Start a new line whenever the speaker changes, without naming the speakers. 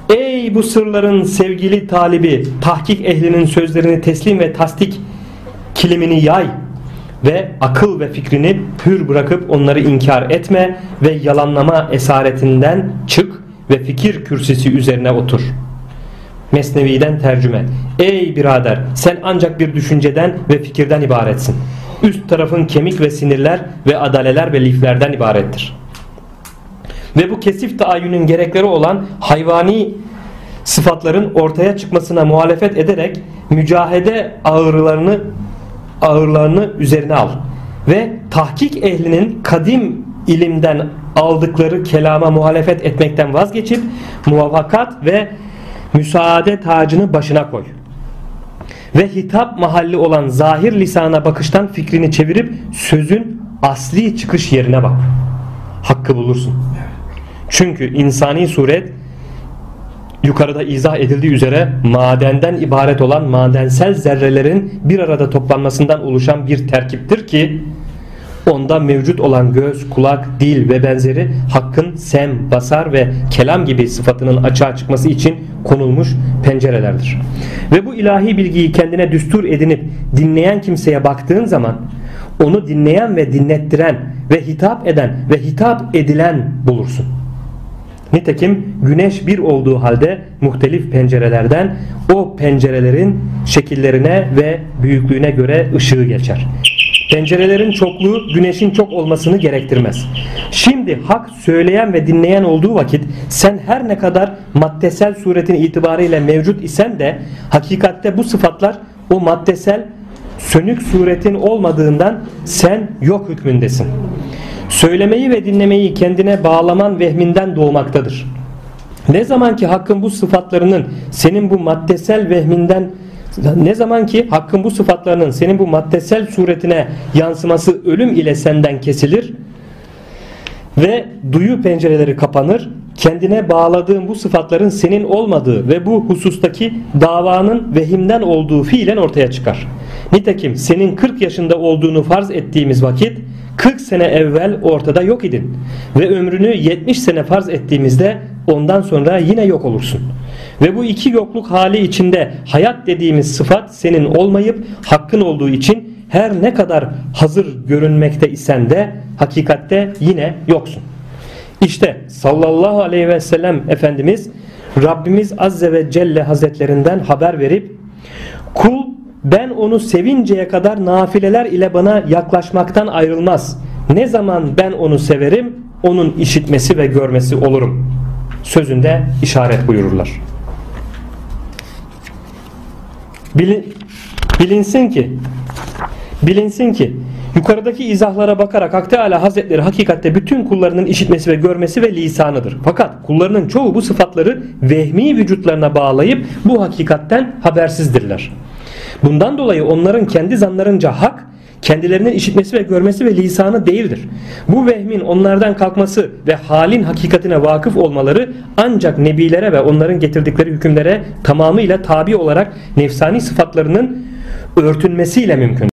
Ey bu sırların sevgili talibi, tahkik ehlinin sözlerini teslim ve tasdik kilimini yay ve akıl ve fikrini hür bırakıp onları inkar etme ve yalanlama esaretinden çık ve fikir kürsüsü üzerine otur. Mesnevi'den tercüme. Ey birader, sen ancak bir düşünceden ve fikirden ibaretsin. Üst tarafın kemik ve sinirler ve adaleler ve liflerden ibarettir. Ve bu kesif taayyünün gerekleri olan hayvani sıfatların ortaya çıkmasına muhalefet ederek mücahede ağırlarını üzerine al. Ve tahkik ehlinin kadim ilimden aldıkları kelama muhalefet etmekten vazgeçip muvaffakat ve müsaade tacını başına koy. Ve hitap mahalli olan zahir lisana bakıştan fikrini çevirip sözün asli çıkış yerine bak. Hakkı bulursun. Çünkü insani suret yukarıda izah edildiği üzere madenden ibaret olan madensel zerrelerin bir arada toplanmasından oluşan bir terkiptir ki onda mevcut olan göz, kulak, dil ve benzeri hakkın sem, basar ve kelam gibi sıfatının açığa çıkması için konulmuş pencerelerdir. Ve bu ilahi bilgiyi kendine düstur edinip dinleyen kimseye baktığın zaman onu dinleyen ve dinlettiren ve hitap eden ve hitap edilen bulursun. Nitekim güneş bir olduğu halde muhtelif pencerelerden o pencerelerin şekillerine ve büyüklüğüne göre ışığı geçer. Pencerelerin çokluğu güneşin çok olmasını gerektirmez. Şimdi hak söyleyen ve dinleyen olduğu vakit sen her ne kadar maddesel suretin itibariyle mevcut isen de hakikatte bu sıfatlar o maddesel sönük suretin olmadığından sen yok hükmündesin. Söylemeyi ve dinlemeyi kendine bağlaman vehminden doğmaktadır. Ne zaman ki hakkın bu sıfatlarının senin bu maddesel vehminden senin bu maddesel suretine yansıması ölüm ile senden kesilir ve duyu pencereleri kapanır, kendine bağladığın bu sıfatların senin olmadığı ve bu husustaki davanın vehimden olduğu fiilen ortaya çıkar. Nitekim senin 40 yaşında olduğunu farz ettiğimiz vakit 40 sene evvel ortada yok idin ve ömrünü 70 sene farz ettiğimizde ondan sonra yine yok olursun. Ve bu iki yokluk hali içinde hayat dediğimiz sıfat senin olmayıp hakkın olduğu için her ne kadar hazır görünmekte isen de hakikatte yine yoksun. İşte sallallahu aleyhi ve sellem Efendimiz Rabbimiz Azze ve Celle Hazretlerinden haber verip kul ben onu sevinceye kadar nafileler ile bana yaklaşmaktan ayrılmaz. Ne zaman ben onu severim onun işitmesi ve görmesi olurum sözünde işaret buyururlar. Bilinsin ki yukarıdaki izahlara bakarak Hak Teala Hazretleri hakikatte bütün kullarının işitmesi ve görmesi ve lisanıdır. Fakat kullarının çoğu bu sıfatları vehmi vücutlarına bağlayıp bu hakikatten habersizdirler. Bundan dolayı onların kendi zanlarınca hak kendilerinin işitmesi ve görmesi ve lisanı değildir. Bu vehmin onlardan kalkması ve halin hakikatine vakıf olmaları ancak nebilere ve onların getirdikleri hükümlere tamamıyla tabi olarak nefsani sıfatlarının örtünmesiyle mümkün.